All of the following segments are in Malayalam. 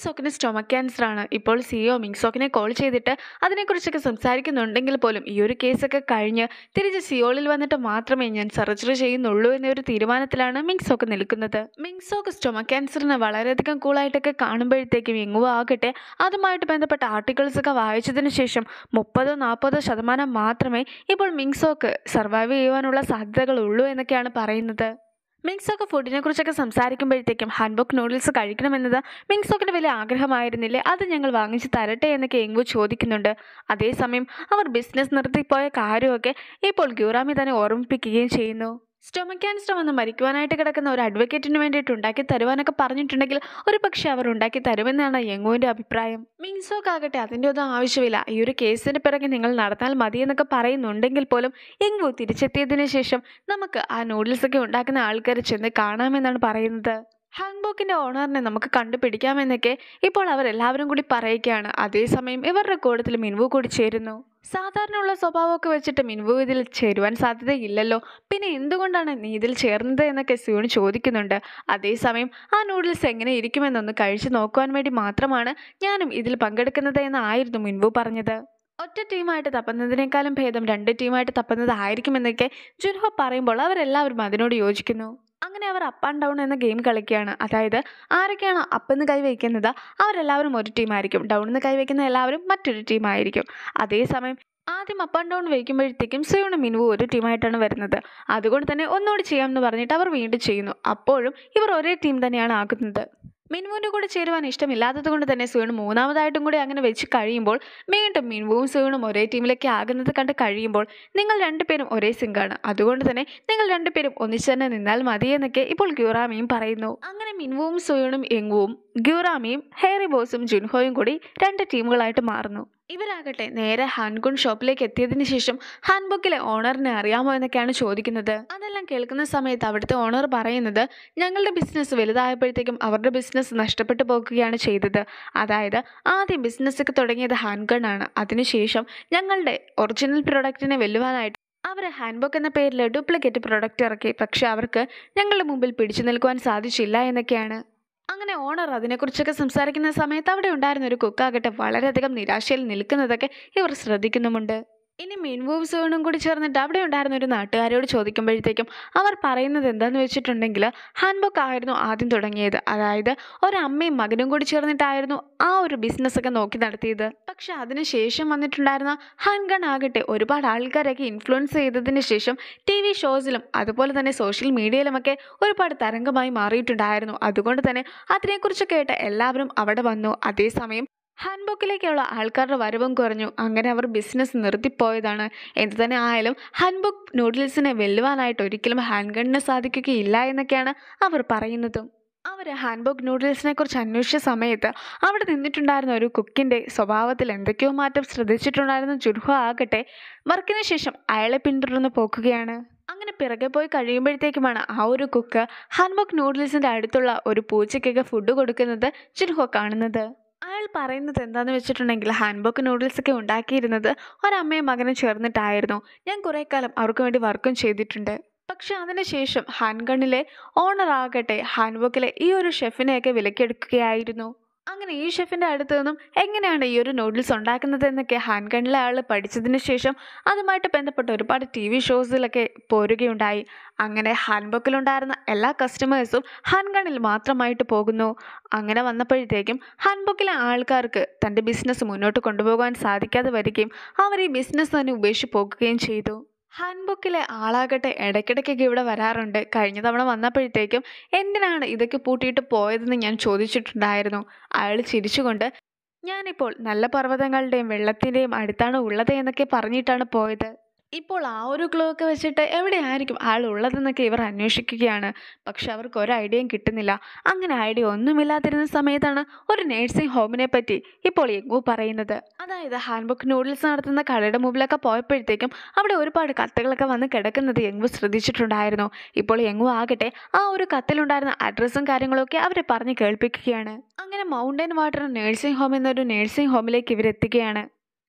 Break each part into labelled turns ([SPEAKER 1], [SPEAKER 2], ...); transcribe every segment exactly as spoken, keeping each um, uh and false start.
[SPEAKER 1] മിങ്സോക്കിന് സ്റ്റൊമക് ക്യാൻസർ ആണ്. ഇപ്പോൾ സിഇഒ മിങ്സോക്കിനെ കോൾ ചെയ്തിട്ട് അതിനെക്കുറിച്ചൊക്കെ സംസാരിക്കുന്നുണ്ടെങ്കിൽ പോലും ഈ ഒരു കേസൊക്കെ കഴിഞ്ഞ് തിരിച്ച് സിയോളിൽ വന്നിട്ട് മാത്രമേ ഞാൻ സർജറി ചെയ്യുന്നുള്ളൂ എന്നൊരു തീരുമാനത്തിലാണ് മിങ്സോക്ക് നിൽക്കുന്നത്. മിങ്സോക്ക് സ്റ്റൊമക് ക്യാൻസറിന് വളരെയധികം കൂളായിട്ടൊക്കെ കാണുമ്പോഴത്തേക്കും എങ്ങും ആകട്ടെ അതുമായിട്ട് ബന്ധപ്പെട്ട ആർട്ടിക്കിൾസൊക്കെ വായിച്ചതിന് ശേഷം മുപ്പതോ നാൽപ്പതോ ശതമാനം മാത്രമേ ഇപ്പോൾ മിങ്സോക്ക് സർവൈവ് ചെയ്യുവാനുള്ള സാധ്യതകളുള്ളൂ എന്നൊക്കെയാണ് പറയുന്നത്. മിങ്സോക്ക് ഫുഡിനെ കുറിച്ചൊക്കെ സംസാരിക്കുമ്പോഴത്തേക്കും ഹാൻബോക്ക് നൂഡിൽസ് കഴിക്കണമെന്നത് മിങ്സോക്കിൻ്റെ വലിയ ആഗ്രഹമായിരുന്നില്ലേ, അത് ഞങ്ങൾ വാങ്ങിച്ച് തരട്ടെ എന്നൊക്കെ എങ്കു ചോദിക്കുന്നുണ്ട്. അതേസമയം അവർ ബിസിനസ് നിർത്തിപ്പോയ കാര്യമൊക്കെ ഇപ്പോൾ ഗ്യൂറാമി തന്നെ ഓർമ്മിപ്പിക്കുകയും ചെയ്യുന്നു. സ്റ്റൊമക് ക്യാൻസർ വന്ന് മരിക്കുവാനായിട്ട് കിടക്കുന്ന ഒരു അഡ്വക്കേറ്റിന് വേണ്ടിയിട്ട് ഉണ്ടാക്കി തരുവാനൊക്കെ പറഞ്ഞിട്ടുണ്ടെങ്കിൽ ഒരു പക്ഷേ അവർ ഉണ്ടാക്കി തരുമെന്നാണ് യെങ്ങുവിൻ്റെ അഭിപ്രായം. മിങ്സോക്കാകട്ടെ അതിൻ്റെ ഒന്നും ആവശ്യമില്ല, ഈ ഒരു കേസിന് പിറകെ നിങ്ങൾ നടന്നാൽ മതി എന്നൊക്കെ പറയുന്നുണ്ടെങ്കിൽ പോലും യെങ്ങു തിരിച്ചെത്തിയതിനു ശേഷം നമുക്ക് ആ നൂഡിൽസൊക്കെ ഉണ്ടാക്കുന്ന ആൾക്കാരെ ചെന്ന് കാണാമെന്നാണ് പറയുന്നത്. ഹാങ്ബോക്കിൻ്റെ ഓണറിനെ നമുക്ക് കണ്ടുപിടിക്കാമെന്നൊക്കെ ഇപ്പോൾ അവരെല്ലാവരും കൂടി പറയുകയാണ്. അതേസമയം ഇവരുടെ കൂട്ടത്തിൽ മിൻവു കൂടി ചേരുന്നു. സാധാരണയുള്ള സ്വഭാവമൊക്കെ വെച്ചിട്ട് മിൻവു ഇതിൽ ചേരുവാൻ സാധ്യതയില്ലല്ലോ, പിന്നെ എന്തുകൊണ്ടാണ് നീ ഇതിൽ ചേർന്നത് എന്നൊക്കെ സ്യൂൺ ചോദിക്കുന്നുണ്ട്. അതേസമയം ആ നൂഡിൽസ് എങ്ങനെ ഇരിക്കുമെന്നൊന്ന് കഴിച്ചു നോക്കുവാൻ വേണ്ടി മാത്രമാണ് ഞാനും ഇതിൽ പങ്കെടുക്കുന്നത് എന്നായിരുന്നു മിൻവു പറഞ്ഞത്. ഒറ്റ ടീമായിട്ട് തപ്പുന്നതിനേക്കാളും ഭേദം രണ്ട് ടീമായിട്ട് തപ്പുന്നതായിരിക്കുമെന്നൊക്കെ ജുൻഹോ പറയുമ്പോൾ അവരെല്ലാവരും അതിനോട് യോജിക്കുന്നു. അങ്ങനെ അവർ അപ്പ് ആൻഡ് ഡൗൺ എന്ന ഗെയിം കളിക്കുകയാണ്. അതായത് ആരൊക്കെയാണോ അപ്പെന്ന് കൈവയ്ക്കുന്നത് അവരെല്ലാവരും ഒരു ടീമായിരിക്കും, ഡൗണെന്ന് കൈവയ്ക്കുന്ന എല്ലാവരും മറ്റൊരു ടീമായിരിക്കും. അതേസമയം ആദ്യം അപ്പ് ആൻഡ് ഡൗൺ വയ്ക്കുമ്പോഴത്തേക്കും സുയോണും മിൻവു ഒരു ടീമായിട്ടാണ് വരുന്നത്. അതുകൊണ്ട് തന്നെ ഒന്നുകൂടി ചെയ്യാമെന്ന് പറഞ്ഞിട്ട് അവർ വീണ്ടും ചെയ്യുന്നു. അപ്പോഴും ഇവർ ഒരേ ടീം തന്നെയാണ് ആക്കുന്നത്. മിൻവുവിൻ്റെ കൂടെ ചേരുവാൻ ഇഷ്ടമില്ലാത്തത് കൊണ്ട് തന്നെ സുയോൺ മൂന്നാമതായിട്ടും കൂടി അങ്ങനെ വെച്ച് കഴിയുമ്പോൾ വീണ്ടും മിൻവുവും സുയോണും ഒരേ ടീമിലേക്ക് ആകുന്നത് കണ്ട് കഴിയുമ്പോൾ നിങ്ങൾ രണ്ടുപേരും ഒരേ സിങ്കാണ്, അതുകൊണ്ട് തന്നെ നിങ്ങൾ രണ്ടുപേരും ഒന്നിച്ച് തന്നെ നിന്നാൽ മതി എന്നൊക്കെ ഇപ്പോൾ ഗ്യൂറാമിയും പറയുന്നു. അങ്ങനെ മിൻവുവും സുയോണും യെങ്ങുവും ഗ്യൂറാമിയും ഹേറി ബോസും ജുൻഹോയും കൂടി രണ്ട് ടീമുകളായിട്ട് മാറുന്നു. ഇവരാകട്ടെ നേരെ ഹാൻഗുൺ ഷോപ്പിലേക്ക് എത്തിയതിനു ശേഷം ഹാൻബുക്കിലെ ഓണറിനെ അറിയാമോ എന്നൊക്കെയാണ് ചോദിക്കുന്നത്. അതെല്ലാം കേൾക്കുന്ന സമയത്ത് അവിടുത്തെ ഓണർ പറയുന്നത് ഞങ്ങളുടെ ബിസിനസ് വലുതായപ്പോഴത്തേക്കും അവരുടെ ബിസിനസ് നഷ്ടപ്പെട്ടു പോകുകയാണ് ചെയ്തത്. അതായത് ആദ്യം ബിസിനസ്സൊക്കെ തുടങ്ങിയത് ഹാൻഗൺ ആണ്, അതിനുശേഷം ഞങ്ങളുടെ ഒറിജിനൽ പ്രൊഡക്റ്റിനെ വെല്ലുവാനായിട്ട് അവർ ഹാൻഡ്ബുക്ക് എന്ന പേരിൽ ഡ്യൂപ്ലിക്കേറ്റ് പ്രൊഡക്റ്റ് ഇറക്കി. പക്ഷെ അവർക്ക് ഞങ്ങളുടെ മുമ്പിൽ പിടിച്ചു നിൽക്കുവാൻ സാധിച്ചില്ല എന്നൊക്കെയാണ്. അങ്ങനെ ഓണർ അതിനെക്കുറിച്ചൊക്കെ സംസാരിക്കുന്ന സമയത്ത് അവിടെ ഉണ്ടായിരുന്ന ഒരു കുക്കാകട്ടെ വളരെയധികം നിരാശയിൽ നിൽക്കുന്നതൊക്കെ ഇവർ ശ്രദ്ധിക്കുന്നുമുണ്ട്. ഇനി മിൻവുവും സുയോണും കൂടി ചേർന്നിട്ട് അവിടെ ഉണ്ടായിരുന്ന ഒരു നാട്ടുകാരോട് ചോദിക്കുമ്പോഴത്തേക്കും അവർ പറയുന്നത് എന്താണെന്ന് വെച്ചിട്ടുണ്ടെങ്കിൽ ഹാൻബുക്ക് ആയിരുന്നു ആദ്യം തുടങ്ങിയത്. അതായത് ഒരമ്മയും മകനും കൂടി ചേർന്നിട്ടായിരുന്നു ആ ഒരു ബിസിനസ്സൊക്കെ നോക്കി നടത്തിയത്. പക്ഷെ അതിനുശേഷം വന്നിട്ടുണ്ടായിരുന്ന ഹാൻഗൺ ആകട്ടെ ഒരുപാട് ആൾക്കാരൊക്കെ ഇൻഫ്ലുവൻസ് ചെയ്തതിന് ശേഷം ടി വി ഷോസിലും അതുപോലെ തന്നെ സോഷ്യൽ മീഡിയയിലുമൊക്കെ ഒരുപാട് തരംഗമായി മാറിയിട്ടുണ്ടായിരുന്നു. അതുകൊണ്ട് തന്നെ അതിനെക്കുറിച്ച് കേട്ട് എല്ലാവരും അവിടെ വന്നു. അതേസമയം ഹാൻബുക്കിലേക്കുള്ള ആൾക്കാരുടെ വരവും കുറഞ്ഞു. അങ്ങനെ അവർ ബിസിനസ് നിർത്തിപ്പോയതാണ്. എന്തു തന്നെ ആയാലും ഹാൻബുക്ക് നൂഡിൽസിനെ വെല്ലുവാനായിട്ട് ഒരിക്കലും ഹാൻഗണിന് സാധിക്കുകയില്ല എന്നൊക്കെയാണ് അവർ പറയുന്നതും. അവർ ഹാൻബുക്ക് നൂഡിൽസിനെ കുറിച്ച് അന്വേഷിച്ച സമയത്ത് അവിടെ നിന്നിട്ടുണ്ടായിരുന്ന ഒരു കുക്കിൻ്റെ സ്വഭാവത്തിൽ എന്തൊക്കെയോ മാറ്റം ശ്രദ്ധിച്ചിട്ടുണ്ടായിരുന്ന ജുൻഹോ ആകട്ടെ വർക്കിന് ശേഷം അയാളെ പിന്തുടർന്ന് പോക്കുകയാണ്. അങ്ങനെ പിറകെ പോയി കഴിയുമ്പോഴത്തേക്കുമാണ് ആ ഒരു കുക്ക് ഹാൻബുക്ക് നൂഡിൽസിൻ്റെ അടുത്തുള്ള ഒരു പൂച്ചയ്ക്കൊക്കെ ഫുഡ് കൊടുക്കുന്നത് ജുൻഹോ കാണുന്നത്. അയാൾ പറയുന്നത് എന്താണെന്ന് വെച്ചിട്ടുണ്ടെങ്കിൽ ഹാൻബുക്ക് നൂഡിൽസൊക്കെ ഉണ്ടാക്കിയിരുന്നത് ഒരമ്മയും മകനും ചേർന്നിട്ടായിരുന്നു. ഞാൻ കുറേ കാലം അവർക്ക് വേണ്ടി വർക്കും ചെയ്തിട്ടുണ്ട്. പക്ഷെ അതിനുശേഷം ഹാൻഗണിലെ ഓണർ ആകട്ടെ ഹാൻബുക്കിലെ ഈ ഒരു ഷെഫിനെയൊക്കെ വിലക്കെടുക്കുകയായിരുന്നു. അങ്ങനെ ഈ ഷെഫിൻ്റെ അടുത്ത് നിന്നും എങ്ങനെയാണ് ഈ ഒരു നൂഡിൽസ് ഉണ്ടാക്കുന്നത് എന്നൊക്കെ ഹാൻഗണിലെ ആൾ പഠിച്ചതിന് ശേഷം അതുമായിട്ട് ബന്ധപ്പെട്ട ഒരുപാട് ടി വി ഷോസിലൊക്കെ പോരുകയുണ്ടായി. അങ്ങനെ ഹാൻബുക്കിലുണ്ടായിരുന്ന എല്ലാ കസ്റ്റമേഴ്സും ഹാൻഗണിൽ മാത്രമായിട്ട് പോകുന്നു. അങ്ങനെ വന്നപ്പോഴത്തേക്കും ഹാൻബുക്കിലെ ആൾക്കാർക്ക് തൻ്റെ ബിസിനസ് മുന്നോട്ട് കൊണ്ടുപോകാൻ സാധിക്കാതെ വരികയും അവർ ഈ ബിസിനസ് തന്നെ ഉപേക്ഷിച്ച് പോകുകയും ചെയ്തു. ഹാൻബുക്കിലെ ആളാകട്ടെ ഇടയ്ക്കിടയ്ക്കൊക്കെ ഇവിടെ വരാറുണ്ട്. കഴിഞ്ഞ തവണ വന്നപ്പോഴത്തേക്കും എന്തിനാണ് ഇതൊക്കെ പൂട്ടിയിട്ട് പോയതെന്ന് ഞാൻ ചോദിച്ചിട്ടുണ്ടായിരുന്നു. അയാൾ ചിരിച്ചുകൊണ്ട് ഞാനിപ്പോൾ നല്ല പർവ്വതങ്ങളുടെയും വെള്ളത്തിൻ്റെയും അടുത്താണ് ഉള്ളത് എന്നൊക്കെ പറഞ്ഞിട്ടാണ് പോയത്. ഇപ്പോൾ ആ ഒരു ക്ലൂ ഒക്കെ വെച്ചിട്ട് എവിടെയായിരിക്കും ആൾ ഉള്ളതെന്നൊക്കെ ഇവർ അന്വേഷിക്കുകയാണ്. പക്ഷെ അവർക്ക് ഒരു ഐഡിയയും കിട്ടുന്നില്ല. അങ്ങനെ ഐഡിയ ഒന്നുമില്ലാതിരുന്ന സമയത്താണ് ഒരു നേഴ്സിംഗ് ഹോമിനെ പറ്റി ഇപ്പോൾ യെങ്ങു പറയുന്നത്. അതായത് ഹാൻബുക്ക് നൂഡിൽസ് നടത്തുന്ന കടയുടെ മുമ്പിലൊക്കെ പോയപ്പോഴത്തേക്കും അവിടെ ഒരുപാട് കത്തുകളൊക്കെ വന്ന് കിടക്കുന്നത് യെങ്ങു ശ്രദ്ധിച്ചിട്ടുണ്ടായിരുന്നു. ഇപ്പോൾ യെങ്ങു ആകട്ടെ ആ ഒരു കത്തിലുണ്ടായിരുന്ന അഡ്രസ്സും കാര്യങ്ങളൊക്കെ അവരെ പറഞ്ഞ് കേൾപ്പിക്കുകയാണ്. അങ്ങനെ മൗണ്ടൻ വാട്ടർ നേഴ്സിംഗ് ഹോം എന്നൊരു നേഴ്സിംഗ് ഹോമിലേക്ക് ഇവരെത്തുകയാണ്.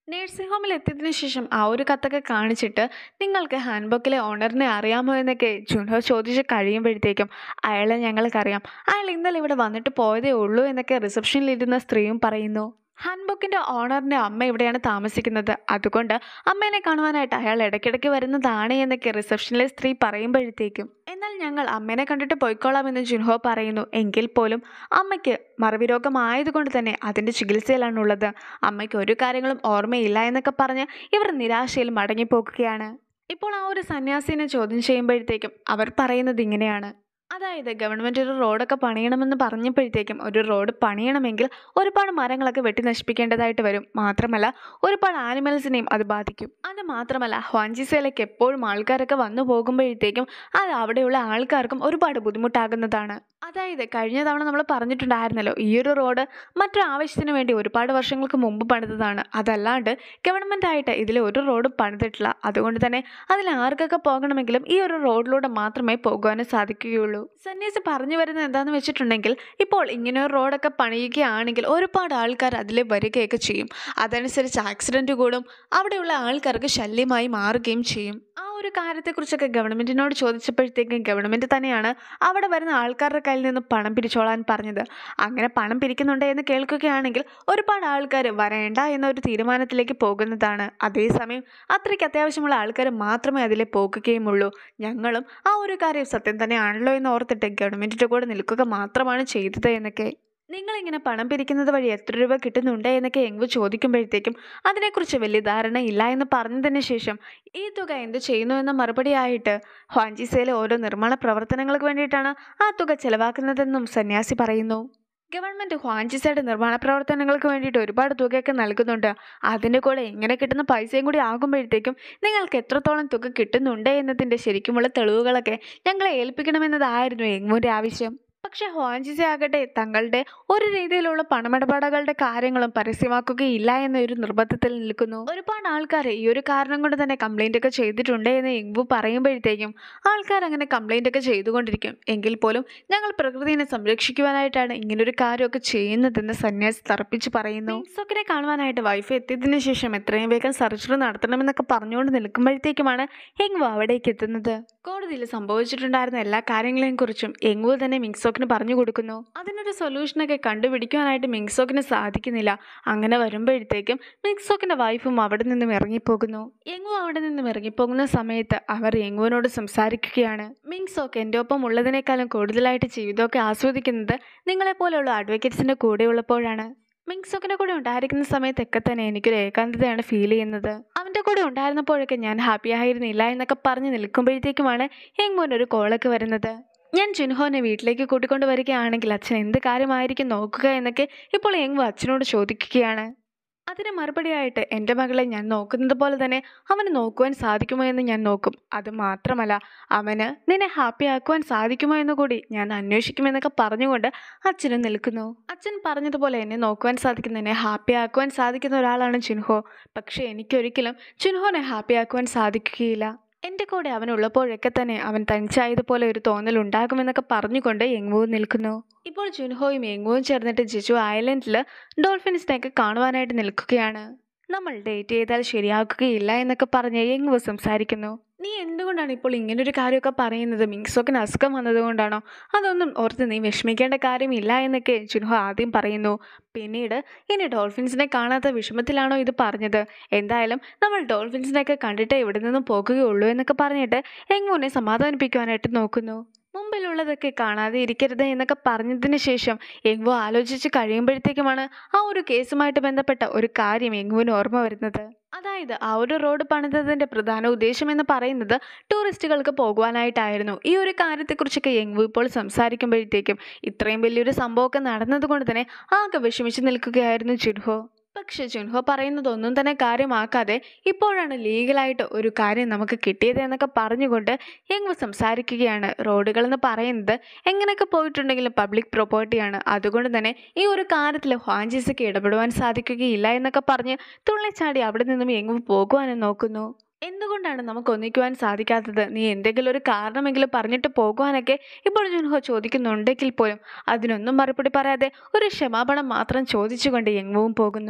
[SPEAKER 1] നേഴ്സിംഗ് ഹോമിൽ എത്തിയതിനു ശേഷം ആ ഒരു കത്തൊക്കെ കാണിച്ചിട്ട് നിങ്ങൾക്ക് ഹാൻഡ് ബുക്കിലെ ഓണറിനെ അറിയാമോ എന്നൊക്കെ ജുൻഹോ ചോദിച്ച് കഴിയുമ്പോഴത്തേക്കും അയാളെ ഞങ്ങൾക്കറിയാം, അയാൾ ഇന്നലെ ഇവിടെ വന്നിട്ട് പോയതേ ഉള്ളൂ എന്നൊക്കെ റിസപ്ഷനിലിരുന്ന സ്ത്രീയും പറയുന്നു. ഹാൻഡ് ബുക്കിൻ്റെ ഓണറിൻ്റെ അമ്മ ഇവിടെയാണ് താമസിക്കുന്നത്, അതുകൊണ്ട് അമ്മേനെ കാണുവാനായിട്ട് അയാൾ ഇടയ്ക്കിടയ്ക്ക് വരുന്നതാണ് എന്നൊക്കെ റിസപ്ഷനിലെ സ്ത്രീ പറയുമ്പോഴത്തേക്കും എന്നാൽ ഞങ്ങൾ അമ്മേനെ കണ്ടിട്ട് പോയിക്കോളാമെന്ന് ജുൻഹോ പറയുന്നു. എങ്കിൽ പോലും അമ്മയ്ക്ക് മറവി രോഗമായതുകൊണ്ട് തന്നെ അതിൻ്റെ ചികിത്സയിലാണുള്ളത്, അമ്മയ്ക്ക് ഒരു കാര്യങ്ങളും ഓർമ്മയില്ല എന്നൊക്കെ പറഞ്ഞ് ഇവർ നിരാശയിൽ മടങ്ങിപ്പോകുകയാണ്. ഇപ്പോൾ ആ ഒരു സന്യാസിനെ ചോദ്യം ചെയ്യുമ്പോഴത്തേക്കും അവർ പറയുന്നത് ഇങ്ങനെയാണ്. അതായത് ഗവൺമെൻറ് ഒരു റോഡൊക്കെ പണിയണമെന്ന് പറഞ്ഞപ്പോഴത്തേക്കും ഒരു റോഡ് പണിയണമെങ്കിൽ ഒരുപാട് മരങ്ങളൊക്കെ വെട്ടി നശിപ്പിക്കേണ്ടതായിട്ട് വരും, മാത്രമല്ല ഒരുപാട് ആനിമൽസിനെയും അത് ബാധിക്കും. അത് മാത്രമല്ല ഹ്വാഞ്ചിസയിലേക്ക് എപ്പോഴും ആൾക്കാരൊക്കെ വന്നു പോകുമ്പോഴത്തേക്കും അത് അവിടെയുള്ള ആൾക്കാർക്കും ഒരുപാട് ബുദ്ധിമുട്ടാകുന്നതാണ്. അതായത് കഴിഞ്ഞ തവണ നമ്മൾ പറഞ്ഞിട്ടുണ്ടായിരുന്നല്ലോ, ഈ ഒരു റോഡ് മറ്റൊരു ആവശ്യത്തിന് വേണ്ടി ഒരുപാട് വർഷങ്ങൾക്ക് മുമ്പ് പണിതതാണ്, അതല്ലാണ്ട് ഗവൺമെൻറ് ആയിട്ട് ഇതിൽ ഒരു റോഡും പണിതിട്ടില്ല. അതുകൊണ്ട് തന്നെ അതിൽ ആർക്കൊക്കെ പോകണമെങ്കിലും ഈ ഒരു റോഡിലൂടെ മാത്രമേ പോകുവാനും സാധിക്കുകയുള്ളൂ. സന്യാസി പറഞ്ഞു വരുന്നത് എന്താണെന്ന് വെച്ചിട്ടുണ്ടെങ്കിൽ, ഇപ്പോൾ ഇങ്ങനെ ഒരു റോഡൊക്കെ പണിയുകയാണെങ്കിൽ ഒരുപാട് ആൾക്കാർ അതിൽ വരികയൊക്കെ ചെയ്യും, അതനുസരിച്ച് ആക്സിഡൻറ്റ് കൂടും, അവിടെയുള്ള ആൾക്കാർക്ക് ശല്യമായി മാറുകയും ചെയ്യും. ആ ഒരു കാര്യത്തെക്കുറിച്ചൊക്കെ ഗവൺമെൻറ്റിനോട് ചോദിച്ചപ്പോഴത്തേക്കും ഗവൺമെൻറ് തന്നെയാണ് അവിടെ വരുന്ന ആൾക്കാരുടെ കയ്യിൽ നിന്ന് പണം പിരിച്ചോളാൻ പറഞ്ഞത്. അങ്ങനെ പണം പിരിക്കുന്നുണ്ട് എന്ന് കേൾക്കുകയാണെങ്കിൽ ഒരുപാട് ആൾക്കാർ വരേണ്ട എന്നൊരു തീരുമാനത്തിലേക്ക് പോകുന്നതാണ്. അതേസമയം അത്രയ്ക്ക് അത്യാവശ്യമുള്ള ആൾക്കാർ മാത്രമേ അതിലെ പോകുകയുമുള്ളൂ. ഞങ്ങളും ആ ഒരു കാര്യം സത്യം തന്നെയാണല്ലോ എന്ന് ഓർത്തിട്ട് ഗവൺമെൻറ്റിൻ്റെ കൂടെ നിൽക്കുക മാത്രമാണ് ചെയ്തത് എന്നൊക്കെ. നിങ്ങളിങ്ങനെ പണം പിരിക്കുന്നത് വഴി എത്ര രൂപ കിട്ടുന്നുണ്ട് എന്നൊക്കെ യങ്വു ചോദിക്കുമ്പോഴത്തേക്കും അതിനെക്കുറിച്ച് വലിയ ധാരണയില്ല എന്ന് പറഞ്ഞതിന് ശേഷം ഈ തുക എന്ത് ചെയ്യുന്നു എന്ന മറുപടിയായിട്ട് ഹ്വാഞ്ചിസയിലെ ഓരോ നിർമ്മാണ പ്രവർത്തനങ്ങൾക്ക് വേണ്ടിയിട്ടാണ് ആ തുക ചെലവാക്കുന്നതെന്നും സന്യാസി പറയുന്നു. ഗവൺമെൻറ് ഹ്വാഞ്ചിസയുടെ നിർമ്മാണ പ്രവർത്തനങ്ങൾക്ക് വേണ്ടിയിട്ട് ഒരുപാട് തുകയൊക്കെ നൽകുന്നുണ്ട്, അതിൻ്റെ കൂടെ ഇങ്ങനെ കിട്ടുന്ന പൈസയും കൂടി ആകുമ്പോഴത്തേക്കും നിങ്ങൾക്ക് എത്രത്തോളം തുക കിട്ടുന്നുണ്ട് എന്നതിൻ്റെ ശരിക്കുമുള്ള തെളിവുകളൊക്കെ ഞങ്ങളെ ഏൽപ്പിക്കണമെന്നതായിരുന്നു യങ്വുവിൻ്റെ ആവശ്യം. പക്ഷെ ഹ്വാഞ്ചിസ ആകട്ടെ തങ്ങളുടെ ഒരു രീതിയിലുള്ള പണമിടപാടുകളുടെ കാര്യങ്ങളും പരസ്യമാക്കുകയില്ല എന്നൊരു നിർബന്ധത്തിൽ നിൽക്കുന്നു. ഒരുപാട് ആൾക്കാർ ഈ ഒരു കാരണം കൊണ്ട് തന്നെ കംപ്ലൈൻ്റ് ഒക്കെ ചെയ്തിട്ടുണ്ട് എന്ന് യങ്വു പറയുമ്പോഴത്തേക്കും ആൾക്കാർ അങ്ങനെ കംപ്ലൈൻ്റ് ഒക്കെ ചെയ്തുകൊണ്ടിരിക്കും, എങ്കിൽ പോലും ഞങ്ങൾ പ്രകൃതിയെ സംരക്ഷിക്കുവാനായിട്ടാണ് ഇങ്ങനൊരു കാര്യമൊക്കെ ചെയ്യുന്നതെന്ന് സന്യാസി തറപ്പിച്ച് പറയുന്നു. ഇൻസോക്കിനെ കാണുവാനായിട്ട് വൈഫ് എത്തിയതിനു ശേഷം എത്രയും വേഗം സർജറി നടത്തണമെന്നൊക്കെ പറഞ്ഞുകൊണ്ട് നിൽക്കുമ്പോഴത്തേക്കുമാണ് യങ്വു അവിടേക്ക് എത്തുന്നത്. കോടതിയിൽ സംഭവിച്ചിട്ടുണ്ടായിരുന്ന എല്ലാ കാര്യങ്ങളെയും കുറിച്ചും യങ്വു തന്നെ മിങ്സോക്കിന് പറഞ്ഞു കൊടുക്കുന്നു. അതിനൊരു സൊല്യൂഷനൊക്കെ കണ്ടുപിടിക്കുവാനായിട്ട് മിങ്സോക്കിന് സാധിക്കുന്നില്ല. അങ്ങനെ വരുമ്പോഴത്തേക്കും മിങ്സോക്കിന്റെ വൈഫും അവിടെ നിന്നും ഇറങ്ങിപ്പോകുന്നു. യങ്വു അവിടെ നിന്നും ഇറങ്ങിപ്പോകുന്ന സമയത്ത് അവർ യങ്വുവിനോട് സംസാരിക്കുകയാണ്. മിങ്സോക്ക് എൻ്റെ ഒപ്പം ഉള്ളതിനേക്കാളും കൂടുതലായിട്ട് ജീവിതമൊക്കെ ആസ്വദിക്കുന്നത് നിങ്ങളെപ്പോലെയുള്ള അഡ്വക്കേറ്റ്സിന്റെ കൂടെയുള്ളപ്പോഴാണ്. മിങ്സോക്കിൻ്റെ കൂടെ ഉണ്ടായിരിക്കുന്ന സമയത്തൊക്കെ തന്നെ എനിക്കൊരു ഏകാന്തതയാണ് ഫീൽ ചെയ്യുന്നത്. അവൻ്റെ കൂടെ ഉണ്ടായിരുന്നപ്പോഴൊക്കെ ഞാൻ ഹാപ്പി ആയിരുന്നില്ല എന്നൊക്കെ പറഞ്ഞ് നിൽക്കുമ്പോഴത്തേക്കുമാണ് യങ്വുവിന് ഒരു കോളൊക്കെ വരുന്നത്. ഞാൻ ജുൻഹോനെ വീട്ടിലേക്ക് കൂട്ടിക്കൊണ്ട് വരികയാണെങ്കിൽ അച്ഛൻ എന്ത് കാര്യമായിരിക്കും നോക്കുക എന്നൊക്കെ ഇപ്പോൾ യങ്വു അച്ഛനോട് ചോദിക്കുകയാണ്. അതിന് മറുപടിയായിട്ട് എൻ്റെ മകളെ ഞാൻ നോക്കുന്നത് പോലെ തന്നെ അവന് നോക്കുവാൻ സാധിക്കുമോ എന്ന് ഞാൻ നോക്കും, അത് മാത്രമല്ല അവന് നിന്നെ ഹാപ്പി ആക്കുവാൻ സാധിക്കുമോ എന്ന് കൂടി ഞാൻ അന്വേഷിക്കുമെന്നൊക്കെ പറഞ്ഞുകൊണ്ട് അച്ഛനും നിൽക്കുന്നു. അച്ഛൻ പറഞ്ഞതുപോലെ എന്നെ നോക്കുവാൻ സാധിക്കുന്ന, എന്നെ ഹാപ്പി ആക്കുവാൻ സാധിക്കുന്ന ഒരാളാണ് ജുൻഹോ. പക്ഷേ എനിക്കൊരിക്കലും ജുൻഹോനെ ഹാപ്പി ആക്കുവാൻ സാധിക്കുകയില്ല. എൻ്റെ കൂടെ അവനുള്ളപ്പോഴൊക്കെ തന്നെ അവൻ തനിച്ചായതുപോലെ ഒരു തോന്നൽ ഉണ്ടാകുമെന്നൊക്കെ പറഞ്ഞുകൊണ്ട് യങ്വു നിൽക്കുന്നു. ഇപ്പോൾ ജുൻഹോയും യങ്വുവും ചേർന്നിട്ട് ജെജു ഐലൻഡിൽ ഡോൾഫിൻസിനെയൊക്കെ കാണുവാനായിട്ട് നിൽക്കുകയാണ്. നമ്മൾ ഡേറ്റ് ചെയ്താൽ ശരിയാക്കുകയില്ല എന്നൊക്കെ പറഞ്ഞ് യങ്വു സംസാരിക്കുന്നു. നീ എന്തുകൊണ്ടാണ് ഇപ്പോൾ ഇങ്ങനൊരു കാര്യമൊക്കെ പറയുന്നത്? മിങ്സോക്കിന് അസുഖം വന്നതുകൊണ്ടാണോ? അതൊന്നും ഓർത്ത് നീ വിഷമിക്കേണ്ട കാര്യമില്ല എന്നൊക്കെ ജുൻഹോ ആദ്യം പറയുന്നു. പിന്നീട് ഇനി ഡോൾഫിൻസിനെ കാണാത്ത വിഷമത്തിലാണോ ഇത് പറഞ്ഞത്? എന്തായാലും നമ്മൾ ഡോൾഫിൻസിനെയൊക്കെ കണ്ടിട്ടേ ഇവിടെ നിന്നും പോകുകയുള്ളൂ എന്നൊക്കെ പറഞ്ഞിട്ട് യങ്വുവിനെ സമാധാനിപ്പിക്കുവാനായിട്ട് നോക്കുന്നു. മുമ്പിലുള്ളതൊക്കെ കാണാതെ ഇരിക്കരുത് എന്നൊക്കെ പറഞ്ഞതിന് ശേഷം യങ്വു ആലോചിച്ച് കഴിയുമ്പോഴത്തേക്കുമാണ് ആ ഒരു കേസുമായിട്ട് ബന്ധപ്പെട്ട ഒരു കാര്യം യങ്വുവിന് ഓർമ്മ വരുന്നത്. അതായത് ആ ഒരു റോഡ് പണിതതിൻ്റെ പ്രധാന ഉദ്ദേശം എന്ന് പറയുന്നത് ടൂറിസ്റ്റുകൾക്ക് പോകുവാനായിട്ടായിരുന്നു. ഈ ഒരു കാര്യത്തെക്കുറിച്ചൊക്കെ യങ്വു ഇപ്പോൾ സംസാരിക്കുമ്പോഴത്തേക്കും ഇത്രയും വലിയൊരു സംഭവമൊക്കെ നടന്നതുകൊണ്ട് തന്നെ ആകെ വിഷമിച്ച് നിൽക്കുകയായിരുന്നു ജുൻഹോ. പക്ഷെ ജുൻഹോ പറയുന്നതൊന്നും തന്നെ കാര്യമാക്കാതെ ഇപ്പോഴാണ് ലീഗലായിട്ട് ഒരു കാര്യം നമുക്ക് കിട്ടിയത് എന്നൊക്കെ പറഞ്ഞുകൊണ്ട് യങ്വു സംസാരിക്കുകയാണ്. റോഡുകൾ എന്ന് പറയുന്നത് എങ്ങനെയൊക്കെ പോയിട്ടുണ്ടെങ്കിലും പബ്ലിക് പ്രോപ്പർട്ടിയാണ്, അതുകൊണ്ട് തന്നെ ഈ ഒരു കാര്യത്തിൽ ഹ്വാഞ്ചിസയ്ക്ക് ഇടപെടുവാൻ സാധിക്കുകയില്ല എന്നൊക്കെ പറഞ്ഞ് തുള്ളിച്ചാടി അവിടെ നിന്നും യങ്വു പോകുവാനും നോക്കുന്നു. എന്തുകൊണ്ടാണ് നമുക്ക് ഒന്നിക്കുവാൻ സാധിക്കാത്തത്? നീ എന്തെങ്കിലും ഒരു കാരണമെങ്കിലും പറഞ്ഞിട്ട് പോകുവാനൊക്കെ ഇപ്പോൾ ജുൻഹോ ചോദിക്കുന്നുണ്ടെങ്കിൽ പോലും അതിനൊന്നും മറുപടി പറയാതെ ഒരു ക്ഷമാപണം മാത്രം ചോദിച്ചുകൊണ്ട് യങ്വുവും പോകുന്നു.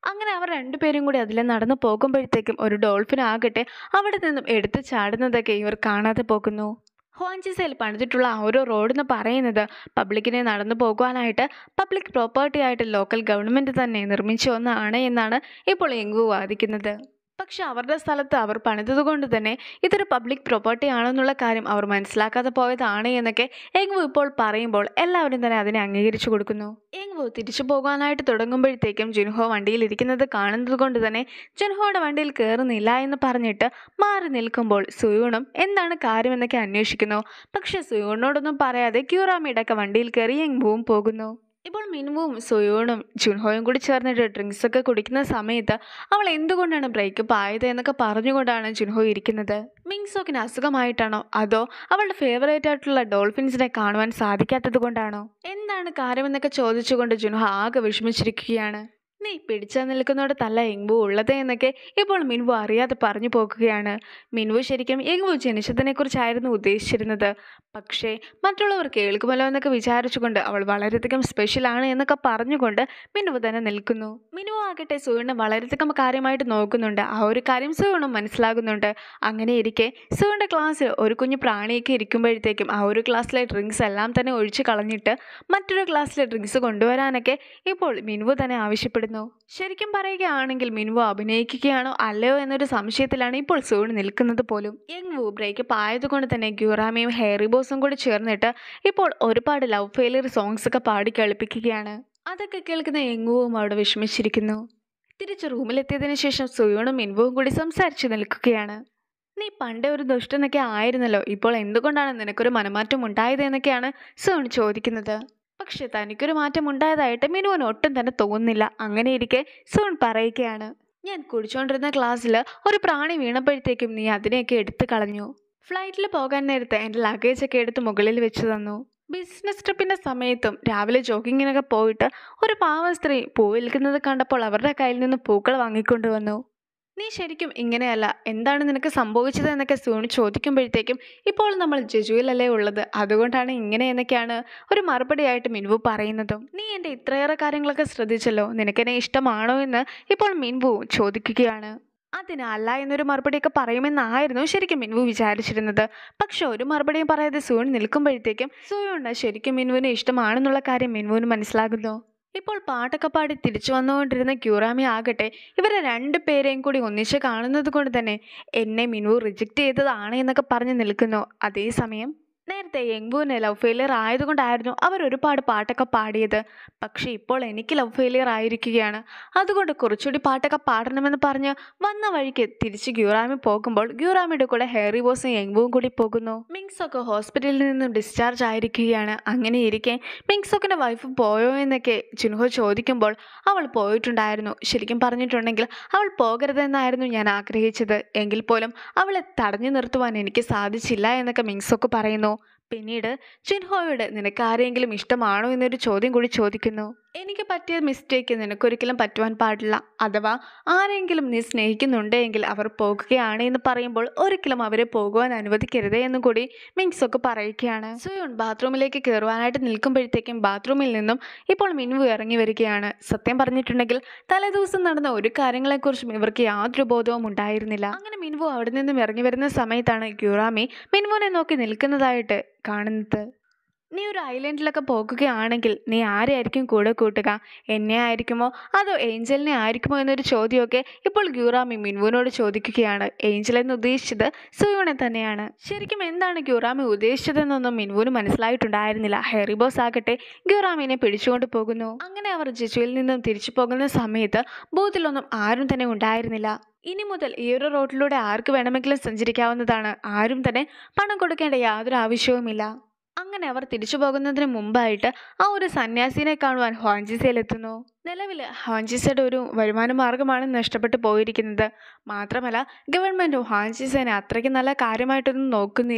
[SPEAKER 1] അങ്ങനെ അവർ രണ്ടുപേരും കൂടി അതിൽ നടന്നു പോകുമ്പോഴത്തേക്കും ഒരു ഡോൾഫിനാകട്ടെ അവിടെ നിന്നും എടുത്തു ചാടുന്നതൊക്കെ ഇവർ കാണാതെ പോകുന്നു. ഹോഞ്ചിസയിൽ പണിതിട്ടുള്ള ആ ഒരു റോഡെന്ന് പറയുന്നത് പബ്ലിക്കിനെ നടന്നു പോകുവാനായിട്ട് പബ്ലിക് പ്രോപ്പർട്ടി ആയിട്ട് ലോക്കൽ ഗവൺമെൻറ് തന്നെ നിർമ്മിച്ച ഒന്നാണ് എന്നാണ് ഇപ്പോൾ യങ്വു വാദിക്കുന്നത്. പക്ഷെ അവരുടെ സ്ഥലത്ത് അവർ പണിതത് കൊണ്ട് തന്നെ ഇതൊരു പബ്ലിക് പ്രോപ്പർട്ടി ആണെന്നുള്ള കാര്യം അവർ മനസ്സിലാക്കാതെ പോയതാണ് എന്നൊക്കെ യങ്വു ഇപ്പോൾ പറയുമ്പോൾ എല്ലാവരും തന്നെ അതിനെ അംഗീകരിച്ചു കൊടുക്കുന്നു. യങ്വു തിരിച്ചു പോകാനായിട്ട് തുടങ്ങുമ്പോഴത്തേക്കും ജുൻഹോ വണ്ടിയിൽ ഇരിക്കുന്നത് കാണുന്നത് കൊണ്ട് തന്നെ ജുൻഹോയുടെ വണ്ടിയിൽ കയറുന്നില്ല എന്ന് പറഞ്ഞിട്ട് മാറി നിൽക്കുമ്പോൾ സുയൂണും എന്താണ് കാര്യമെന്നൊക്കെ അന്വേഷിക്കുന്നു. പക്ഷെ സുയൂണിനോടൊന്നും പറയാതെ ക്യൂറാമിയുടെ ഒക്കെ വണ്ടിയിൽ കയറി യങ്വുവും പോകുന്നു. ഇപ്പോൾ മിൻവുവും സുയൂണും ജുൻഹോയും കൂടി ചേർന്നിട്ട് ഡ്രിങ്ക്സ് ഒക്കെ കുടിക്കുന്ന സമയത്ത് അവൾ എന്തുകൊണ്ടാണ് ബ്രേക്കപ്പ് ആയത് എന്നൊക്കെ പറഞ്ഞുകൊണ്ടാണ് ജുൻഹോ ഇരിക്കുന്നത്. മിങ്സോക്കിന് അസുഖമായിട്ടാണോ അതോ അവളുടെ ഫേവറേറ്റ് ആയിട്ടുള്ള ഡോൾഫിൻസിനെ കാണുവാൻ സാധിക്കാത്തത് കൊണ്ടാണോ, എന്താണ് കാര്യമെന്നൊക്കെ ചോദിച്ചുകൊണ്ട് ജുൻഹോ ആകെ വിഷമിച്ചിരിക്കുകയാണ്. നീ പിടിച്ചു നിൽക്കുന്നോടത്തല്ല യങ്വു ഉള്ളത് എന്നൊക്കെ ഇപ്പോൾ മിൻവു അറിയാതെ പറഞ്ഞു പോകുകയാണ്. മിൻവു ശരിക്കും യങ്വു ജനിച്ചതിനെക്കുറിച്ചായിരുന്നു ഉദ്ദേശിച്ചിരുന്നത്. പക്ഷേ മറ്റുള്ളവർ കേൾക്കുമല്ലോ എന്നൊക്കെ വിചാരിച്ചുകൊണ്ട് അവൾ വളരെയധികം സ്പെഷ്യലാണ് എന്നൊക്കെ പറഞ്ഞുകൊണ്ട് മിൻവു തന്നെ നിൽക്കുന്നു. മിൻവു ആകട്ടെ സുയൂണിനെ വളരെയധികം കാര്യമായിട്ട് നോക്കുന്നുണ്ട്. ആ ഒരു കാര്യം സുയൂണും മനസ്സിലാകുന്നുണ്ട്. അങ്ങനെ ഇരിക്കെ സുയൂണിൻ്റെ ക്ലാസ്സിൽ ഒരു കുഞ്ഞു പ്രാണിയൊക്കെ ഇരിക്കുമ്പോഴത്തേക്കും ആ ഒരു ക്ലാസ്സിലെ ഡ്രിങ്ക്സ് എല്ലാം തന്നെ ഒഴിച്ചു കളഞ്ഞിട്ട് മറ്റൊരു ക്ലാസ്സിലെ ഡ്രിങ്ക്സ് കൊണ്ടുവരാനൊക്കെ ഇപ്പോൾ മിൻവു തന്നെ ആവശ്യപ്പെടുന്നു. ശരിക്കും പറയുകയാണെങ്കിൽ മിൻവു അഭിനയിക്കുകയാണോ അല്ലയോ എന്നൊരു സംശയത്തിലാണ് ഇപ്പോൾ സുയൂൺ നിൽക്കുന്നത് പോലും. യങ്വു ബ്രേക്കപ്പ് ആയതുകൊണ്ട് തന്നെ ഗ്യൂറാമയും ഹെയറി ബോസും കൂടി ചേർന്നിട്ട് ഇപ്പോൾ ഒരുപാട് ലവ് ഫെയിലിയർ സോങ്സ് ഒക്കെ പാടി കളിപ്പിക്കുകയാണ്. അതൊക്കെ കേൾക്കുന്ന യങ്വുവും അവിടെ വിഷമിച്ചിരിക്കുന്നു. തിരിച്ച് റൂമിലെത്തിയതിനു ശേഷം സുയൂണും മിൻവുവും കൂടി സംസാരിച്ചു നിൽക്കുകയാണ്. നീ പണ്ടേ ഒരു ദുഷ്ടനൊക്കെ ആയിരുന്നല്ലോ, ഇപ്പോൾ എന്തുകൊണ്ടാണ് നിനക്കൊരു മനമാറ്റം ഉണ്ടായത് എന്നൊക്കെയാണ് സുയൂൺ ചോദിക്കുന്നത്. പക്ഷെ തനിക്കൊരു മാറ്റം ഉണ്ടായതായിട്ട് മിനുവിന് ഒട്ടും തന്നെ തോന്നുന്നില്ല. അങ്ങനെ ഇരിക്കെ സുയൂൺ പറയുകയാണ്, ഞാൻ കുടിച്ചുകൊണ്ടിരുന്ന ക്ലാസ്സിൽ ഒരു പ്രാണി വീണപ്പോഴത്തേക്കും നീ അതിനെയൊക്കെ എടുത്തു കളഞ്ഞു. ഫ്ലൈറ്റിൽ പോകാൻ നേരത്തെ എൻ്റെ ലഗേജൊക്കെ എടുത്ത് മുകളിൽ വെച്ച് തന്നു. ബിസിനസ് ട്രിപ്പിൻ്റെ സമയത്തും രാവിലെ ജോഗിങ്ങിനൊക്കെ പോയിട്ട് ഒരു പാവ സ്ത്രീ പൂ വിൽക്കുന്നത് കണ്ടപ്പോൾ അവരുടെ കയ്യിൽ നിന്ന് പൂക്കൾ വാങ്ങിക്കൊണ്ടുവന്നു. നീ ശരിക്കും ഇങ്ങനെയല്ല, എന്താണ് നിനക്ക് സംഭവിച്ചത് എന്നൊക്കെ സുയൂൺ ചോദിക്കുമ്പോഴത്തേക്കും ഇപ്പോൾ നമ്മൾ ജെജുവിലല്ലേ ഉള്ളത്, അതുകൊണ്ടാണ് ഇങ്ങനെ എന്നൊക്കെയാണ് ഒരു മറുപടിയായിട്ട് മിൻവു പറയുന്നതും. നീ എൻ്റെ ഇത്രയേറെ കാര്യങ്ങളൊക്കെ ശ്രദ്ധിച്ചല്ലോ, നിനക്കെന്നെ ഇഷ്ടമാണോ എന്ന് ഇപ്പോൾ മിൻവു ചോദിക്കുകയാണ്. അതിന് അല്ല എന്നൊരു മറുപടിയൊക്കെ പറയുമെന്നായിരുന്നു ശരിക്കും മിൻവു വിചാരിച്ചിരുന്നത്. പക്ഷെ ഒരു മറുപടിയും പറയാതെ സുയൂൺ നിൽക്കുമ്പോഴത്തേക്കും സുയൂണിന് ശരിക്കും മിൻവുവിനെ ഇഷ്ടമാണെന്നുള്ള കാര്യം മിൻവുവിന് മനസ്സിലാകുന്നു. ഇപ്പോൾ പാട്ടൊക്കെ പാടി തിരിച്ചു വന്നുകൊണ്ടിരുന്ന ക്യൂറാമി ആകട്ടെ ഇവരെ രണ്ടു പേരെയും കൂടി ഒന്നിച്ച് കാണുന്നത് കൊണ്ട് തന്നെ എന്നെ മിൻവു റിജക്റ്റ് ചെയ്തതാണ് എന്നൊക്കെ പറഞ്ഞ് നിൽക്കുന്നു. അതേസമയം നേരത്തെ യങ്വുവിന് ലവ് ഫെയിലിയർ ആയതുകൊണ്ടായിരുന്നു അവർ ഒരുപാട് പാട്ടൊക്കെ പാടിയത്. പക്ഷെ ഇപ്പോൾ എനിക്ക് ലവ് ഫെയിലിയർ ആയിരിക്കുകയാണ്, അതുകൊണ്ട് കുറച്ചുകൂടി പാട്ടൊക്കെ പാടണമെന്ന് പറഞ്ഞ് വന്ന വഴിക്ക് തിരിച്ച് ഗ്യൂറാമി പോകുമ്പോൾ ഗ്യൂറാമിയുടെ കൂടെ ഹെയറി ബോസും യങ്വുവും കൂടി പോകുന്നു. മിങ്സോക്ക് ഹോസ്പിറ്റലിൽ നിന്നും ഡിസ്ചാർജ് ആയിരിക്കുകയാണ്. അങ്ങനെ ഇരിക്കെ മിങ്സോക്കിൻ്റെ വൈഫ് പോയോ എന്നൊക്കെ ജുൻഹോ ചോദിക്കുമ്പോൾ അവൾ പോയിട്ടുണ്ടായിരുന്നു. ശരിക്കും പറഞ്ഞിട്ടുണ്ടെങ്കിൽ അവൾ പോകരുതെന്നായിരുന്നു ഞാൻ ആഗ്രഹിച്ചത്, എങ്കിൽ പോലും അവളെ തടഞ്ഞു നിർത്തുവാൻ എനിക്ക് സാധിച്ചില്ല എന്നൊക്കെ മിങ്സോക്ക് പറയുന്നു. പിന്നീട് ജുൻഹോയോട് നിനക്ക് ആരെങ്കിലും ഇഷ്ടമാണോ എന്നൊരു ചോദ്യം കൂടി ചോദിക്കുന്നു. എനിക്ക് പറ്റിയ മിസ്റ്റേക്ക് നിനക്കൊരിക്കലും പറ്റുവാൻ പാടില്ല, അഥവാ ആരെങ്കിലും നീ സ്നേഹിക്കുന്നുണ്ടെങ്കിൽ അവർ പോകുകയാണ് എന്ന് പറയുമ്പോൾ ഒരിക്കലും അവരെ പോകുവാൻ അനുവദിക്കരുതേ എന്നും കൂടി മിങ്സോക്ക് പറയുകയാണ്. സുയൂൺ ബാത്റൂമിലേക്ക് കയറുവാനായിട്ട് നിൽക്കുമ്പോഴത്തേക്കും ബാത്റൂമിൽ നിന്നും ഇപ്പോൾ മിൻവു ഇറങ്ങി വരികയാണ്. സത്യം പറഞ്ഞിട്ടുണ്ടെങ്കിൽ തലേദിവസം നടന്ന ഒരു കാര്യങ്ങളെക്കുറിച്ചും ഇവർക്ക് യാതൊരു ബോധവും ഉണ്ടായിരുന്നില്ല. അങ്ങനെ മിൻവു അവിടെ നിന്നും ഇറങ്ങി വരുന്ന സമയത്താണ് ഗ്യൂറാമി മിൻവുവിനെ നോക്കി നിൽക്കുന്നതായിട്ട് കാണുന്നത്. നീ ഒരു ഐലൻഡിലൊക്കെ പോകുകയാണെങ്കിൽ നീ ആരെയായിരിക്കും കൂടെ കൂട്ടുക, എന്നെ ആയിരിക്കുമോ അതോ ഏഞ്ചലിനെ ആയിരിക്കുമോ എന്നൊരു ചോദ്യമൊക്കെ ഇപ്പോൾ ഗ്യൂറാമി മിൻവുവിനോട് ചോദിക്കുകയാണ്. ഏഞ്ചൽ എന്ന് ഉദ്ദേശിച്ചത് സുയൂണെ തന്നെയാണ്. ശരിക്കും എന്താണ് ഗ്യൂറാമി ഉദ്ദേശിച്ചതെന്നൊന്നും മിൻവുവിന് മനസ്സിലായിട്ടുണ്ടായിരുന്നില്ല. ഹെയറി ബോസ് ആകട്ടെ ഗ്യൂറാമിനെ പിടിച്ചുകൊണ്ട് പോകുന്നു. അങ്ങനെ അവർ ജെജുവിൽ നിന്നും തിരിച്ചു പോകുന്ന സമയത്ത് ബൂത്തിലൊന്നും ആരും തന്നെ ഉണ്ടായിരുന്നില്ല. ഇനി മുതൽ ഈ ഒരു റോഡിലൂടെ ആർക്ക് വേണമെങ്കിലും സഞ്ചരിക്കാവുന്നതാണ്, ആരും തന്നെ പണം കൊടുക്കേണ്ട യാതൊരു ആവശ്യവുമില്ല. അങ്ങനെ അവർ തിരിച്ചു പോകുന്നതിന് മുമ്പായിട്ട് ആ ഒരു സന്യാസിനെ കാണുവാൻ ഹോഞ്ചിസയിലെത്തുന്നു. നിലവിൽ ഹോഞ്ചിസയുടെ ഒരു വരുമാന മാർഗമാണ് നഷ്ടപ്പെട്ടു പോയിരിക്കുന്നത്. മാത്രമല്ല ഗവൺമെൻറ്റും ഹോഞ്ചിസേനെ അത്രയ്ക്ക് നല്ല കാര്യമായിട്ടൊന്നും നോക്കുന്നില്ല.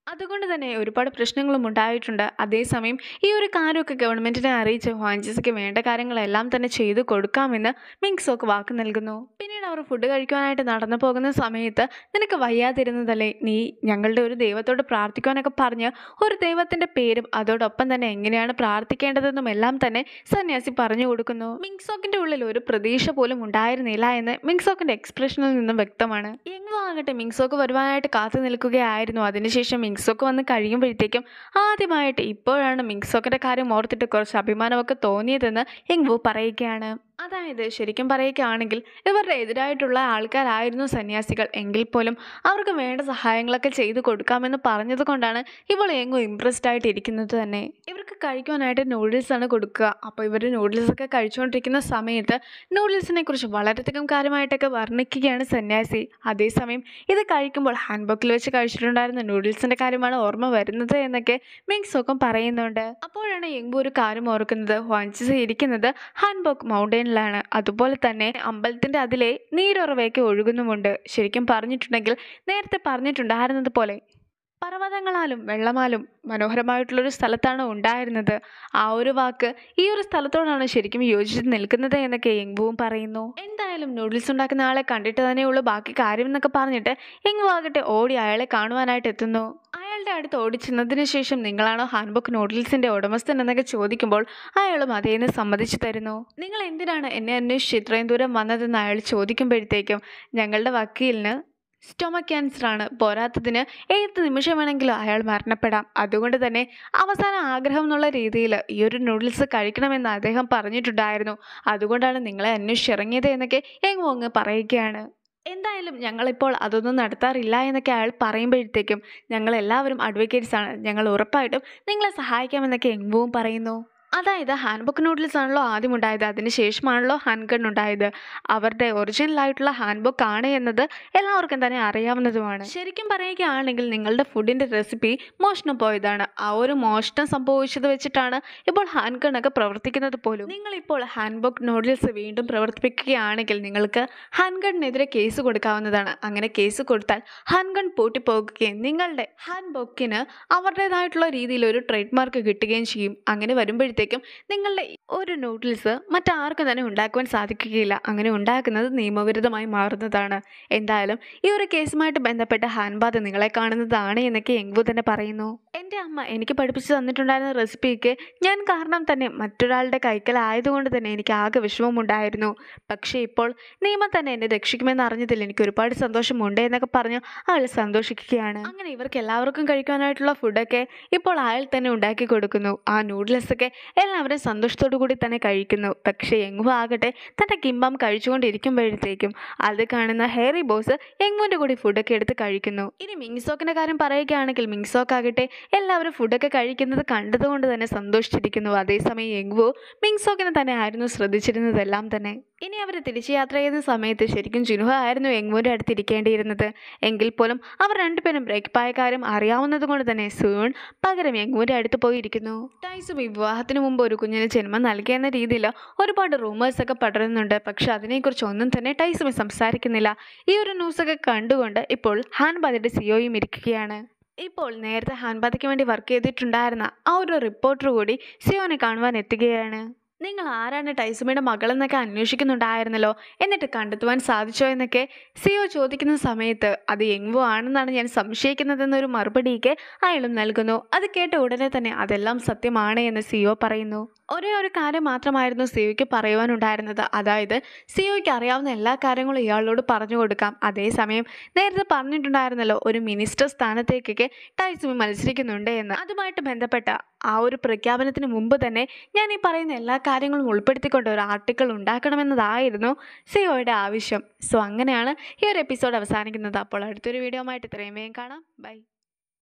[SPEAKER 1] അതുകൊണ്ട് തന്നെ ഒരുപാട് പ്രശ്നങ്ങളും ഉണ്ടായിട്ടുണ്ട്. അതേസമയം ഈ ഒരു കാര്യമൊക്കെ ഗവൺമെന്റിനെ അറിയിച്ച് ഹ്വാൻജിസയ്ക്ക് വേണ്ട കാര്യങ്ങളെല്ലാം തന്നെ ചെയ്തു കൊടുക്കാമെന്ന് മിങ്സോക്ക് വാക്ക് നൽകുന്നു. പിന്നീട് അവർ ഫുഡ് കഴിക്കുവാനായിട്ട് നടന്നു പോകുന്ന സമയത്ത് നിനക്ക് വയ്യാതിരുന്നതല്ലേ, നീ ഞങ്ങളുടെ ഒരു ദൈവത്തോട് പ്രാർത്ഥിക്കുവാനൊക്കെ പറഞ്ഞ് ഒരു ദൈവത്തിന്റെ പേരും അതോടൊപ്പം തന്നെ എങ്ങനെയാണ് പ്രാർത്ഥിക്കേണ്ടതെന്നും എല്ലാം തന്നെ സന്യാസി പറഞ്ഞു കൊടുക്കുന്നു. മിങ്സോക്കിന്റെ ഉള്ളിൽ ഒരു പ്രതീക്ഷ പോലും ഉണ്ടായിരുന്നില്ല എന്ന് മിങ്സോക്കിന്റെ എക്സ്പ്രഷനിൽ നിന്നും വ്യക്തമാണ്. എങ്ങോ ആകട്ടെ മിങ്സോക്ക് വരുവാനായിട്ട് കാത്തു നിൽക്കുകയായിരുന്നു. അതിനുശേഷം മിങ്സോക്ക് വന്ന് കഴിയുമ്പോഴത്തേക്കും ആദ്യമായിട്ട് ഇപ്പോഴാണ് മിങ്സോക്കിന്റെ കാര്യം ഓർത്തിട്ട് കുറച്ച് അഭിമാനമൊക്കെ തോന്നിയതെന്ന് യെങ്വു പറയുകയാണ്. അതായത് ശരിക്കും പറയുകയാണെങ്കിൽ ഇവരുടെ എതിരായിട്ടുള്ള ആൾക്കാരായിരുന്നു സന്യാസികൾ എങ്കിൽ പോലും അവർക്ക് വേണ്ട സഹായങ്ങളൊക്കെ ചെയ്തു കൊടുക്കാമെന്ന് പറഞ്ഞത് കൊണ്ടാണ് ഇപ്പോൾ യെങ്വു ഇംപ്രസ്ഡ് ആയിട്ട് ഇരിക്കുന്നത് തന്നെ. ഇവർക്ക് കഴിക്കുവാനായിട്ട് നൂഡിൽസ് ആണ് കൊടുക്കുക. അപ്പോൾ ഇവർ നൂഡിൽസ് ഒക്കെ കഴിച്ചുകൊണ്ടിരിക്കുന്ന സമയത്ത് നൂഡിൽസിനെ കുറിച്ച് വളരെയധികം കാര്യമായിട്ടൊക്കെ വർണ്ണിക്കുകയാണ് സന്യാസി. അതേസമയം ഇത് കഴിക്കുമ്പോൾ ഹാൻഡ്ബോക്കിൽ വെച്ച് കഴിച്ചിട്ടുണ്ടായിരുന്ന നൂഡിൽസിന്റെ കാര്യമാണ് ഓർമ്മ വരുന്നത് എന്നൊക്കെ മിങ്സോക്കും പറയുന്നുണ്ട്. അപ്പോഴാണ് യെങ്വു ഒരു കാര്യം ഓർക്കുന്നത്, ഹ്വാൻജിസ ഇരിക്കുന്നത് ഹാൻഡ്ബോക്ക് മൗണ്ടൈനിലാണ്. അതുപോലെ തന്നെ അമ്പലത്തിന്റെ അതിലെ നീരുറവയൊക്കെ ഒഴുകുന്നുമുണ്ട്. ശരിക്കും പറഞ്ഞിട്ടുണ്ടെങ്കിൽ നേരത്തെ പറഞ്ഞിട്ടുണ്ടായിരുന്നത് പോലെ പർവ്വതങ്ങളാലും വെള്ളമാലും മനോഹരമായിട്ടുള്ളൊരു സ്ഥലത്താണ് ഉണ്ടായിരുന്നത്. ആ ഒരു വാക്ക് ഈ ഒരു സ്ഥലത്തോടാണ് ശരിക്കും യോജിച്ച് നിൽക്കുന്നത് എന്നൊക്കെ യെങ്വുവും പറയുന്നു. എന്തായാലും നൂഡിൽസ് ഉണ്ടാക്കുന്ന ആളെ കണ്ടിട്ട് തന്നെയുള്ളൂ ബാക്കി കാര്യം എന്നൊക്കെ പറഞ്ഞിട്ട് യെങ്വു ആകട്ടെ ഓടി അയാളെ കാണുവാനായിട്ട് എത്തുന്നു. അയാളുടെ അടുത്ത് ഓടിച്ചെന്നതിന് ശേഷം നിങ്ങളാണോ ഹാൻഡ്ബുക്ക് നൂഡിൽസിന്റെ ഉടമസ്ഥൻ എന്നൊക്കെ ചോദിക്കുമ്പോൾ അയാളും അതേന്ന് സമ്മതിച്ചു തരുന്നു. നിങ്ങൾ എന്തിനാണ് എന്നെ അന്വേഷിച്ച് ഇത്രയും ദൂരം വന്നതെന്ന് അയാൾ ചോദിക്കുമ്പോഴത്തേക്കും ഞങ്ങളുടെ വക്കീലിന് സ്റ്റൊമക് ക്യാൻസർ ആണ്, പോരാത്തതിന് ഏത് നിമിഷം വേണമെങ്കിലും അയാൾ മരണപ്പെടാം. അതുകൊണ്ട് തന്നെ അവസാന ആഗ്രഹം എന്നുള്ള രീതിയിൽ ഈ ഒരു നൂഡിൽസ് കഴിക്കണമെന്ന് അദ്ദേഹം പറഞ്ഞിട്ടുണ്ടായിരുന്നു. അതുകൊണ്ടാണ് നിങ്ങളെ അന്വേഷിച്ചിറങ്ങിയത് എന്നൊക്കെ യെങ്വു അങ്ങ് പറയുകയാണ്. എന്തായാലും ഞങ്ങളിപ്പോൾ അതൊന്നും നടത്താറില്ല എന്നൊക്കെ അയാൾ പറയുമ്പോഴത്തേക്കും ഞങ്ങൾ എല്ലാവരും അഡ്വക്കേറ്റ്സ് ആണ്, ഞങ്ങൾ ഉറപ്പായിട്ടും നിങ്ങളെ സഹായിക്കാമെന്നൊക്കെ യെങ്വുവും പറയുന്നു. അതായത് ഹാൻഡ്ബുക്ക് നൂഡിൽസ് ആണല്ലോ ആദ്യം ഉണ്ടായത്, അതിന് ശേഷമാണല്ലോ ഹാൻഗൺ ഉണ്ടായത്. അവരുടെ ഒറിജിനൽ ആയിട്ടുള്ള ഹാൻഡ്ബുക്ക് ആണ് എന്നത് എല്ലാവർക്കും തന്നെ അറിയാവുന്നതുമാണ്. ശരിക്കും പറയുകയാണെങ്കിൽ നിങ്ങളുടെ ഫുഡിൻ്റെ റെസിപ്പി മോഷണം പോയതാണ്. ആ ഒരു മോഷണം സംഭവിച്ചത് വെച്ചിട്ടാണ് ഇപ്പോൾ ഹാൻഗൺ ഒക്കെ പ്രവർത്തിക്കുന്നത് പോലും. നിങ്ങളിപ്പോൾ ഹാൻഡ്ബുക്ക് നൂഡിൽസ് വീണ്ടും പ്രവർത്തിപ്പിക്കുകയാണെങ്കിൽ നിങ്ങൾക്ക് ഹാൻഗണിനെതിരെ കേസ് കൊടുക്കാവുന്നതാണ്. അങ്ങനെ കേസ് കൊടുത്താൽ ഹാൻഗൺ പൂട്ടിപ്പോകുകയും നിങ്ങളുടെ ഹാൻഡ്ബുക്കിന് അവരുടേതായിട്ടുള്ള രീതിയിൽ ഒരു ട്രേഡ് മാർക്ക് കിട്ടുകയും ചെയ്യും. അങ്ങനെ വരുമ്പോഴത്തേക്കും നിങ്ങളുടെ ഒരു നൂഡിൽസ് മറ്റാർക്കും തന്നെ ഉണ്ടാക്കുവാൻ സാധിക്കുകയില്ല. അങ്ങനെ ഉണ്ടാക്കുന്നത് നിയമവിരുദ്ധമായി മാറുന്നതാണ്. എന്തായാലും ഈ ഒരു കേസുമായിട്ട് ബന്ധപ്പെട്ട ഹാൻബാദ് നിങ്ങളെ കാണുന്നതാണ് എന്നൊക്കെ യെങ്വു തന്നെ പറയുന്നു. എൻ്റെ അമ്മ എനിക്ക് പഠിപ്പിച്ചു തന്നിട്ടുണ്ടായിരുന്ന റെസിപ്പിക്ക് ഞാൻ കാരണം തന്നെ മറ്റൊരാളുടെ കൈക്കലായതുകൊണ്ട് തന്നെ എനിക്ക് ആകെ വിഷമമുണ്ടായിരുന്നു. പക്ഷേ ഇപ്പോൾ നിയമം തന്നെ എന്നെ രക്ഷിക്കുമെന്ന് അറിഞ്ഞതിൽ എനിക്ക് ഒരുപാട് സന്തോഷമുണ്ട് എന്നൊക്കെ പറഞ്ഞ് അയാൾ സന്തോഷിക്കുകയാണ്. അങ്ങനെ ഇവർക്ക് എല്ലാവർക്കും കഴിക്കാനായിട്ടുള്ള ഫുഡൊക്കെ ഇപ്പോൾ അയാൾ തന്നെ ഉണ്ടാക്കി കൊടുക്കുന്നു. ആ നൂഡിൽസൊക്കെ എല്ലാവരും സന്തോഷത്തോടു കൂടി തന്നെ കഴിക്കുന്നു. പക്ഷേ യെങ്വു ആകട്ടെ തൻ്റെ കിംബം കഴിച്ചുകൊണ്ടിരിക്കുമ്പോഴത്തേക്കും അത് കാണുന്ന ഹേറി ബോസ് യെങ്വുവിൻ്റെ കൂടി ഫുഡൊക്കെ എടുത്ത് കഴിക്കുന്നു. ഇനി മിങ്സോക്കിൻ്റെ കാര്യം പറയുകയാണെങ്കിൽ മിങ്സോക്ക് ആകട്ടെ എല്ലാവരും ഫുഡൊക്കെ കഴിക്കുന്നത് കണ്ടതുകൊണ്ട് തന്നെ സന്തോഷിച്ചിരിക്കുന്നു. അതേസമയം യെങ്വു മിങ്സോക്കിനെ തന്നെ ആയിരുന്നു ശ്രദ്ധിച്ചിരുന്നതെല്ലാം തന്നെ. ഇനി അവർ തിരിച്ച് യാത്ര ചെയ്യുന്ന സമയത്ത് ശരിക്കും ജുൻഹോ ആയിരുന്നു യെങ്വുവിൻ്റെ അടുത്ത് ഇരിക്കേണ്ടിയിരുന്നത്. എങ്കിൽ പോലും അവർ രണ്ടുപേരും ബ്രേക്ക് പായ കാര്യം അറിയാവുന്നത് കൊണ്ട് തന്നെ സൂൺ പകരം യെങ്വുവിൻ്റെ അടുത്ത് പോയിരിക്കുന്നു. ടൈസും വിവാഹത്തിന് മുമ്പ് ഒരു കുഞ്ഞിന് ജന്മം നൽകിയെന്ന രീതിയിൽ ഒരുപാട് റൂമേഴ്സൊക്കെ പടരുന്നുണ്ട്. പക്ഷെ അതിനെക്കുറിച്ച് ഒന്നും തന്നെ ടൈസുമി സംസാരിക്കുന്നില്ല. ഈ ഒരു ന്യൂസൊക്കെ കണ്ടുകൊണ്ട് ഇപ്പോൾ ഹാൻബാദിന്റെ സിഒയും ഇരിക്കുകയാണ്. ഇപ്പോൾ നേരത്തെ ഹാൻബാദയ്ക്ക് വേണ്ടി വർക്ക് ചെയ്തിട്ടുണ്ടായിരുന്ന ആ ഒരു റിപ്പോർട്ടർ കൂടി സിയോനെ കാണുവാൻ എത്തുകയാണ്. നിങ്ങൾ ആരാണ് ടൈസുമിയുടെ മകളെന്നൊക്കെ അന്വേഷിക്കുന്നുണ്ടായിരുന്നല്ലോ, എന്നിട്ട് കണ്ടെത്തുവാൻ സാധിച്ചോ എന്നൊക്കെ സിയോ ചോദിക്കുന്ന സമയത്ത് അത് യെങ്വു ആണെന്നാണ് ഞാൻ സംശയിക്കുന്നതെന്നൊരു മറുപടിയൊക്കെ അയാളും നൽകുന്നു. അത് കേട്ട ഉടനെ തന്നെ അതെല്ലാം സത്യമാണ് എന്ന് സിയോ പറയുന്നു. ഒരേ ഒരു കാര്യം മാത്രമായിരുന്നു സിയോയ്ക്ക് പറയുവാനുണ്ടായിരുന്നത്. അതായത് സിയോയ്ക്ക് അറിയാവുന്ന എല്ലാ കാര്യങ്ങളും ഇയാളോട് പറഞ്ഞു കൊടുക്കാം. അതേസമയം നേരത്തെ പറഞ്ഞിട്ടുണ്ടായിരുന്നല്ലോ ഒരു മിനിസ്റ്റർ സ്ഥാനത്തേക്കൊക്കെ ടൈസുമി മത്സരിക്കുന്നുണ്ട് എന്ന്. അതുമായിട്ട് ബന്ധപ്പെട്ട ആ ഒരു പ്രഖ്യാപനത്തിന് മുമ്പ് തന്നെ ഞാൻ ഈ പറയുന്ന എല്ലാ കാര്യങ്ങളും ഉൾപ്പെടുത്തിക്കൊണ്ട് ഒരു ആർട്ടിക്കിൾ ഉണ്ടാക്കണമെന്നതായിരുന്നു സിയോയുടെ ആവശ്യം. സോ അങ്ങനെയാണ് ഈ ഒരു എപ്പിസോഡ് അവസാനിക്കുന്നത്. അപ്പോൾ അടുത്തൊരു വീഡിയോ ആയിട്ട് ഇത്രയും വേഗം കാണാം. ബൈ.